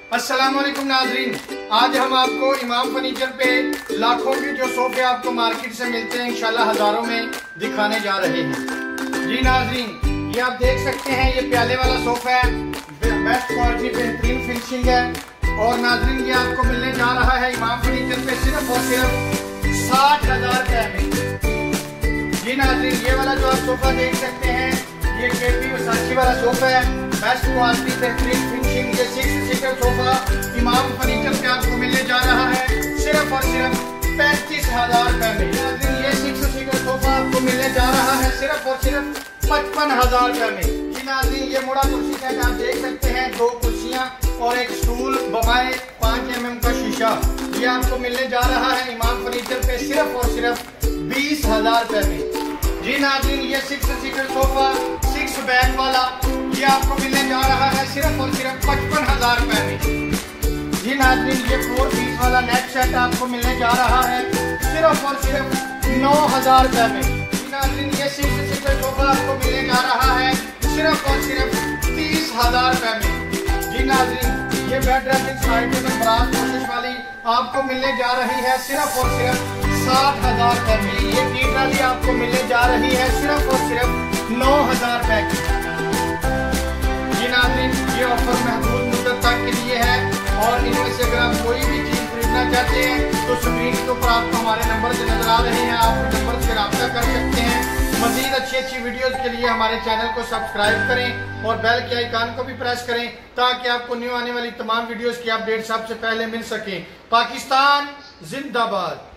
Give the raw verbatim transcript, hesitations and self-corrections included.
अस्सलाम वालेकुम नाजरीन, आज हम आपको इमाम फर्नीचर पे लाखों के जो सोफे आपको मार्केट से मिलते हैं इंशाल्लाह हजारों में दिखाने जा रहे हैं। जी नाजरीन, ये आप देख सकते हैं, ये प्याले वाला सोफा है, बेस्ट क्वालिटी बेहतरीन फिनिशिंग है। और नाजरीन ये आपको मिलने जा रहा है इमाम फर्नीचर पे सिर्फ और सिर्फ साठ हजार रुपए में। जी नाजरीन, ये वाला जो आप सोफा देख सकते हैं, ये केपी वसाची वाला सोफा है, बेस्ट क्वालिटी बेहतरीन फिनिशिंग। ये six seater sofa Imam furniture पे आपको मिलने जा रहा है सिर्फ और सिर्फ पैंतीस हजार रुपए में। ये सिक्स सीटर सोफा आपको मिलने जा रहा है सिर्फ और सिर्फ पचपन हजार रुपए में। जी नाज़रीन, ये मोड़ा कुर्सी सेट आप देख सकते हैं, दो कुर्सियां और एक स्टूल बमाए पाँच एम एम का शीशा, ये आपको मिलने जा रहा है इमाम फर्नीचर पे सिर्फ और सिर्फ बीस हजार रुपए में। जी नाज़रीन, ये six seater sofa six bag वाला, ये आपको मिलने जा रहा है सिर्फ और सिर्फ पचपन हजार रुपए में। जी नाज़रीन, ये फोर पीस वाला नेट सेट आपको मिलने जा रहा है सिर्फ और सिर्फ नौ हजार रुपए में। जी नाज़रीन, ये सिक्स सीटर सोफा आपको मिलने जा रहा है सिर्फ और सिर्फ तीस हजार रुपए में। जी नाज़रीन, ये बेड रेस्टिंग साइड में बरात कोशिश वाली आपको मिलने जा रही है सिर्फ और सिर्फ साठ हजार रुपए में। ये टी ट्राली आपको मिलने जा रही है सिर्फ और सिर्फ नौ हजार रुपए की। जी नाज़रीन, ये ऑफर महदूद मुद्दत तक के लिए है और इनमें से अगर आप कोई भी चीज खरीदना चाहते हैं तो स्क्रीन के ऊपर आपको हमारे नंबर से नजर आ रहे हैं, आप नंबर से रब्ता कर सकते हैं। मजीद अच्छी अच्छी वीडियोस के लिए हमारे चैनल को सब्सक्राइब करें और बेल के आइकन को भी प्रेस करें ताकि आपको न्यू आने वाली तमाम वीडियोस की अपडेट सबसे पहले मिल सके। पाकिस्तान जिंदाबाद।